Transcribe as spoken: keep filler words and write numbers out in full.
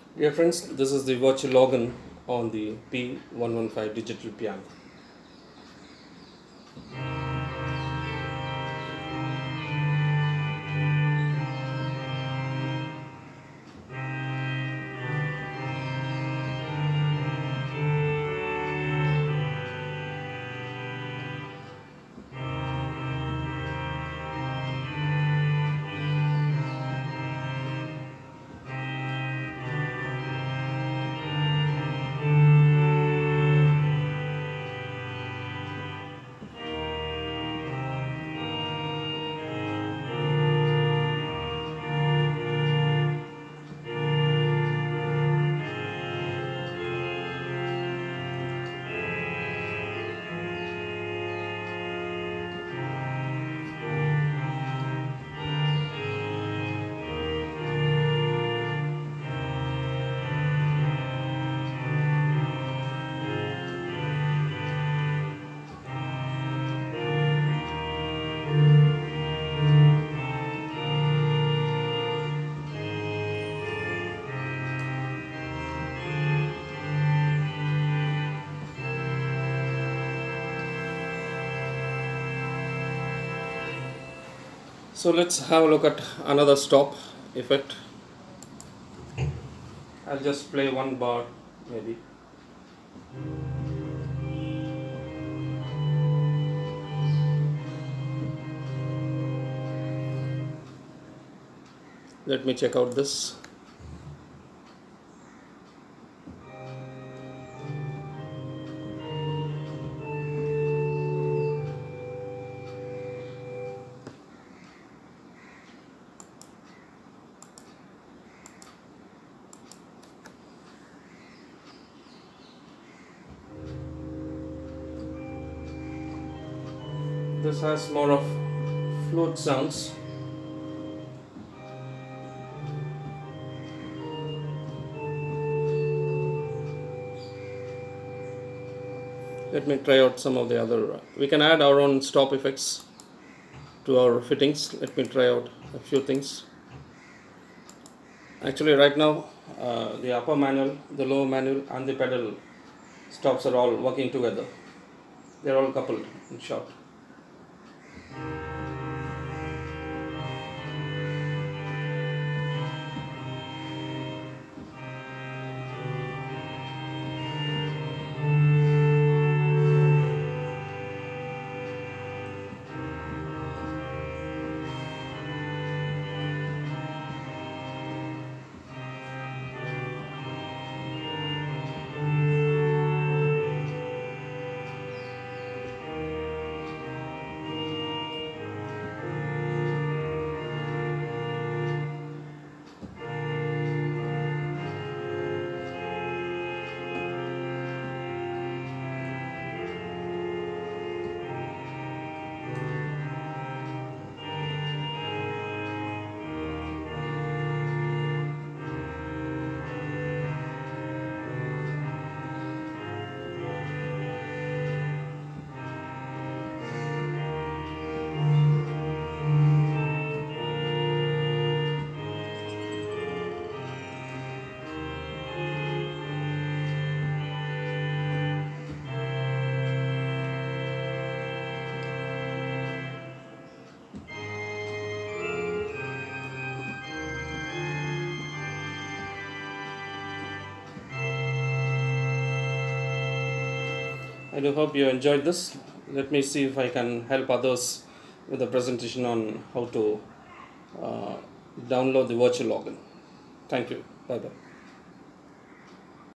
Dear friends, this is the virtual organ on the P one fifteen digital piano. So let's have a look at another stop effect. I'll just play one bar maybe. Let me check out this. This has more of flute sounds. Let me try out some of the other. We can add our own stop effects to our fittings. Let me try out a few things. Actually, right now, uh, the upper manual, the lower manual, and the pedal stops are all working together. They're all coupled, in short. I do hope you enjoyed this. Let me see if I can help others with a presentation on how to uh, download the virtual organ. Thank you. Bye bye.